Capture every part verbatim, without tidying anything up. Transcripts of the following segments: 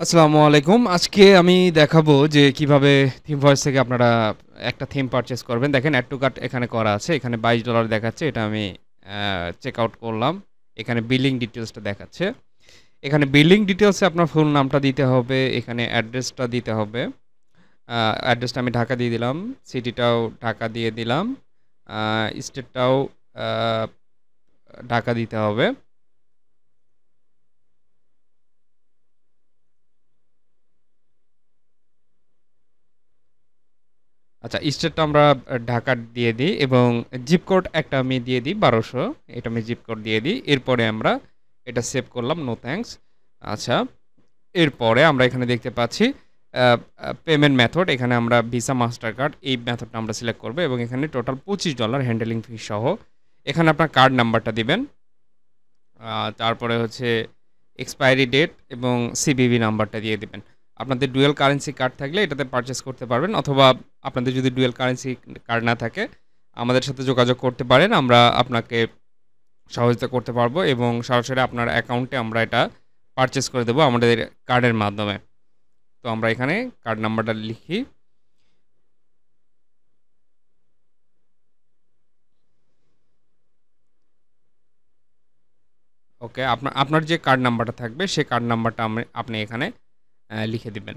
আসসালামু আলাইকুম। আজকে আমি দেখাবো যে কিভাবে Themeforest থেকে আপনারা একটা থিম পারচেজ করবেন। দেখেন অ্যাড টু কার্ট এখানে করা আছে। এখানে বাইশ ডলার দেখাচ্ছে। এটা আমি অ্যা চেক আউট করলাম। এখানে বিলিং ডিটেইলসটা দেখাচ্ছে। এখানে বিলিং ডিটেইলসে আপনার ফুল নামটা দিতে হবে। এখানে অ্যাড্রেসটা দিতে হবে। আ অ্যাড্রেসটা আমি ঢাকা দিয়ে দিলাম। সিটিটাও ঢাকা দিয়ে দিলাম। আ স্টেটটাও আ ঢাকা দিতে হবে। আচ্ছা, স্টেটটা আমরা আ ঢাকা দিয়ে দিই এবং জিপ কোড একটা আমি দিয়ে দিই বারোশো। এটা আমি জিপ কোড দিয়ে দিই। এরপরে আমরা এটা সেভ করলাম, নো থ্যাঙ্কস। আচ্ছা, এরপরে আমরা এখানে দেখতে পাচ্ছি আ আ পেমেন্ট মেথড। এখানে আমরা ভিসা, মাস্টার কার্ড এই মেথডটা আমরা সিলেক্ট করব এবং এখানে টোটাল পঁচিশ ডলার হ্যান্ডেলিং ফি সহ। এখানে আপনার কার্ড নাম্বারটা দিবেন। আ তারপরে হচ্ছে এক্সপায়ারি ডেট এবং সিভিভি নাম্বারটা দিয়ে দিবেন। আপনাদের ডুয়াল কারেন্সি কার্ড থাকলে এটাতে পারচেজ করতে পারবেন, অথবা আপনাদের যদি ডুয়াল কারেন্সি কার্ড না থাকে আমাদের সাথে যোগাযোগ করতে পারেন। আমরা আপনাকে সহযোগিতা করতে পারবো এবং সরাসরি আপনার অ্যাকাউন্টে আমরা এটা পারচেজ করে দেবো আমাদের কার্ডের মাধ্যমে। তো আমরা এখানে কার্ড নাম্বারটা লিখি। ওকে, আপনার আপনার যে কার্ড নাম্বারটা থাকবে সেই কার্ড নাম্বারটা আমি আপনি এখানে অ্যা লিখে দিবেন।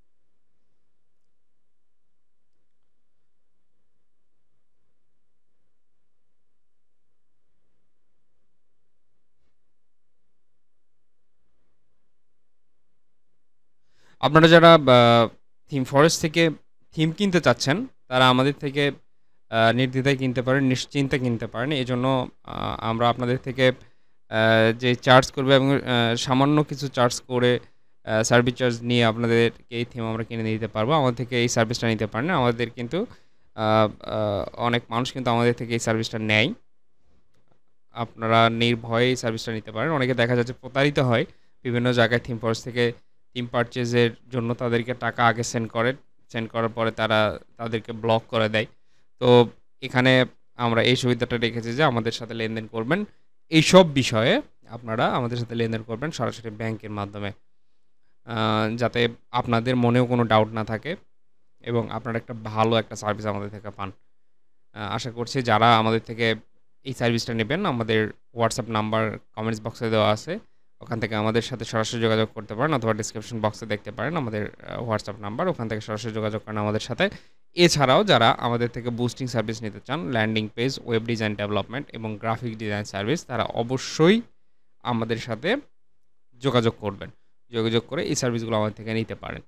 আপনারা যারা বা থিম ফরেস্ট থেকে থিম কিনতে চাচ্ছেন, তারা আমাদের থেকে আ নির্দ্বিধায় কিনতে পারেন, নিশ্চিন্তে কিনতে পারেন। এজন্য আ আমরা আপনাদের থেকে আ যে চার্জ করবে এবং আ সামান্য কিছু চার্জ করে আ সার্ভিস চার্জ নিয়ে আপনাদেরকে এই থিম আমরা কিনে দিতে পারবো। আমাদের থেকে এই সার্ভিসটা নিতে পারেন। আমাদের কিন্তু আ আ অনেক মানুষ কিন্তু আমাদের থেকে এই সার্ভিসটা নেয়। আপনারা নির্ভয়ে এই সার্ভিসটা নিতে পারেন। অনেকে দেখা যাচ্ছে প্রতারিত হয়। বিভিন্ন জায়গায় থিম ফরেস্ট থেকে থিম পারচেজের জন্য তাদেরকে টাকা আগে সেন্ড করে। সেন্ড করার পরে তারা তাদেরকে ব্লক করে দেয়। তো এখানে আমরা এই সুবিধাটা রেখেছি যে আমাদের সাথে লেনদেন করবেন। এইসব বিষয়ে আপনারা আমাদের সাথে লেনদেন করবেন সরাসরি ব্যাংকের মাধ্যমে। আ যাতে আপনাদের মনেও কোনো ডাউট না থাকে এবং আপনারা একটা ভালো একটা সার্ভিস আমাদের থেকে পান। আ আশা করছি যারা আমাদের থেকে এই সার্ভিসটা নেবেন, আমাদের হোয়াটসঅ্যাপ নাম্বার কমেন্টস বক্সে দেওয়া আছে। ওখান থেকে আমাদের সাথে সরাসরি যোগাযোগ করতে পারেন, অথবা ডেসক্রিপশন বক্সে দেখতে পারেন আমাদের আ হোয়াটসঅ্যাপ নাম্বার। ওখান থেকে সরাসরি যোগাযোগ করেন আমাদের সাথে। এছাড়াও যারা আমাদের থেকে বুস্টিং সার্ভিস নিতে চান, landing page, web design development এবং গ্রাফিক ডিজাইন সার্ভিস, তারা অবশ্যই আমাদের সাথে যোগাযোগ করবেন। যোগাযোগ করে এই সার্ভিসগুলো আমাদের থেকে নিতে পারেন।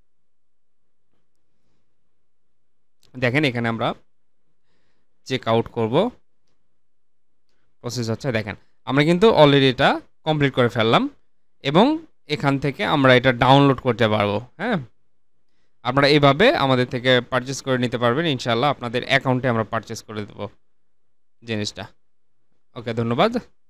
দেখেন এখানে আমরা চেক আউট করব। প্রসেস হচ্ছে দেখেন। আমরা কিন্তু অলরেডি এটা কমপ্লিট করে ফেললাম এবং এখান থেকে আমরা এটা ডাউনলোড করতে পারবো। হ্যাঁ? আপনারা এভাবে আমাদের থেকে পারচেজ করে নিতে পারবেন। ইনশাআল্লাহ আপনাদের অ্যাকাউন্টে আমরা পারচেজ করে দেব জিনিসটা। ওকে, ধন্যবাদ।